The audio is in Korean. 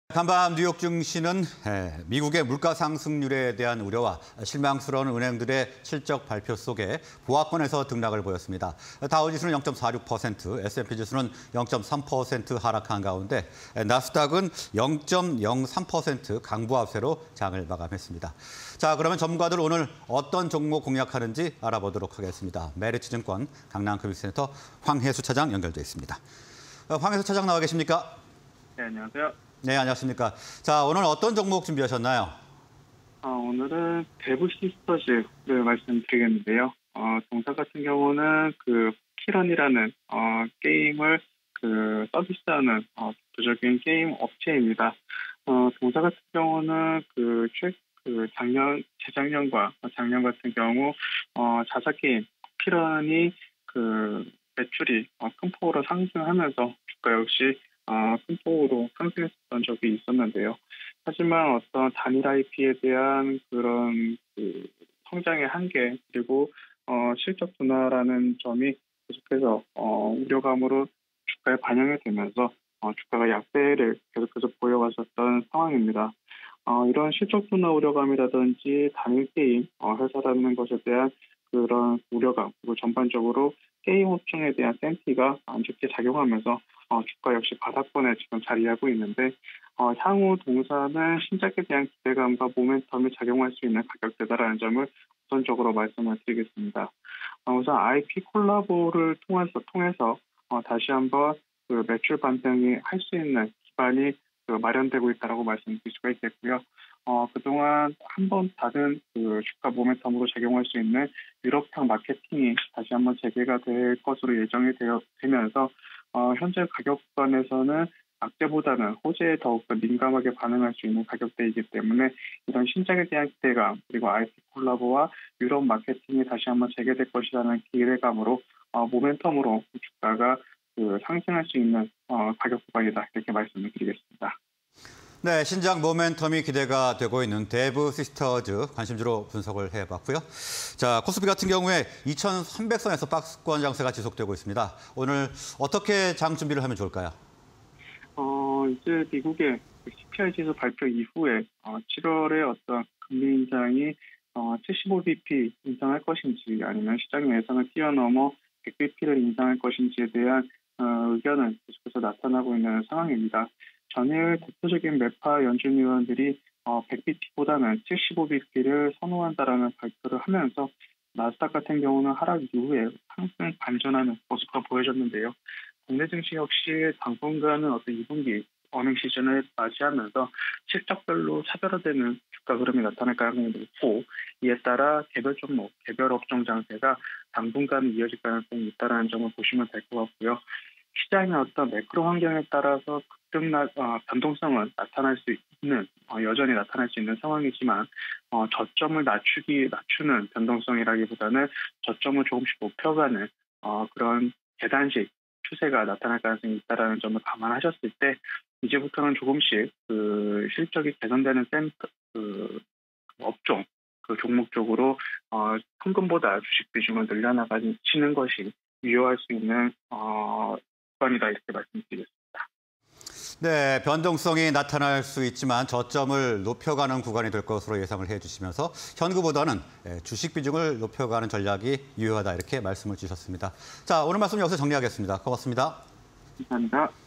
간밤 뉴욕 증시는 미국의 물가 상승률에 대한 우려와 실망스러운 은행들의 실적 발표 속에 보합권에서 등락을 보였습니다. 다우지수는 0.46%, S&P 지수는 0.3% 하락한 가운데 나스닥은 0.03% 강보합세로 장을 마감했습니다. 자, 그러면 전문가들 오늘 어떤 종목 공략하는지 알아보도록 하겠습니다. 메리츠증권 강남금융센터 황혜수 차장 연결돼 있습니다. 황혜수 차장 나와 계십니까? 네, 안녕하세요. 네, 안녕하십니까. 자, 오늘 어떤 종목 준비하셨나요? 오늘은 대부 시스터즈를 말씀드리겠는데요. 동사 같은 경우는 키런이라는 게임을 서비스하는 대표적인 게임 업체입니다. 동사 같은 경우는 재작년과 작년 같은 경우 자사 게임 키런이 매출이 큰 폭으로 상승하면서 주가 역시 큰 폭으로 상승했던 적이 있었는데요. 하지만 어떤 단일 IP에 대한 그런 성장의 한계 그리고 실적 둔화라는 점이 계속해서 우려감으로 주가에 반영이 되면서 주가가 약세를 계속해서 보여왔었던 상황입니다. 이런 실적 둔화 우려감이라든지 단일 게임 회사라는 것에 대한 그런 우려감 그리고 전반적으로 게임 업종에 대한 센티가 안 좋게 작용하면서 주가 역시 바닥권에 지금 자리하고 있는데 향후 동사는 신작에 대한 기대감과 모멘텀이 작용할 수 있는 가격대다라는 점을 우선적으로 말씀을 드리겠습니다. 우선 IP 콜라보를 통해서 다시 한번 매출 반등이 할 수 있는 기반이 마련되고 있다고 말씀드릴 수가 있겠고요. 그동안 한번 받은 주가 모멘텀으로 작용할 수 있는 유럽향 마케팅이 다시 한번 재개가 될 것으로 예정이 되면서 현재 가격권에서는 악재보다는 호재에 더욱더 민감하게 반응할 수 있는 가격대이기 때문에 이런 신작에 대한 기대감 그리고 IP 콜라보와 유럽 마케팅이 다시 한번 재개될 것이라는 기대감으로 모멘텀으로 주가가 상승할 수 있는 가격 구간이다 이렇게 말씀을 드리겠습니다. 네, 신작 모멘텀이 기대가 되고 있는 대부 시스터즈 관심주로 분석을 해봤고요. 자, 코스피 같은 경우에 2,300선에서 박스권 장세가 지속되고 있습니다. 오늘 어떻게 장 준비를 하면 좋을까요? 이제 미국의 CPI 지수 발표 이후에 7월에 어떤 금리 인상이 75bp 인상할 것인지 아니면 시장의 예상을 뛰어넘어 100bp를 인상할 것인지에 대한 의견은 계속해서 나타나고 있는 상황입니다. 전일 대표적인 매파 연준 의원들이 100bp보다는 75bp를 선호한다라는 발표를 하면서 나스닥 같은 경우는 하락 이후에 상승 반전하는 모습도 보여졌는데요. 국내 증시 역시 당분간은 어떤 2분기 어닝 시즌을 맞이하면서 실적별로 차별화되는 주가 흐름이 나타날 가능성이 높고 이에 따라 개별 종목, 개별 업종 장세가 당분간 이어질 가능성이 있다는 점을 보시면 될 것 같고요. 시장의 어떤 매크로 환경에 따라서 변동성은 나타날 수 있는 여전히 나타날 수 있는 상황이지만 저점을 낮추는 변동성이라기보다는 저점을 조금씩 높여가는 그런 계단식 추세가 나타날 가능성이 있다는 점을 감안하셨을 때 이제부터는 조금씩 실적이 개선되는 업종 종목 쪽으로 현금보다 주식 비중을 늘려나가시는 것이 유효할 수 있는 구간이다 이렇게 말씀드리겠습니다. 네, 변동성이 나타날 수 있지만 저점을 높여가는 구간이 될 것으로 예상을 해주시면서 현금보다는 주식 비중을 높여가는 전략이 유효하다 이렇게 말씀을 주셨습니다. 자, 오늘 말씀 여기서 정리하겠습니다. 고맙습니다. 감사합니다.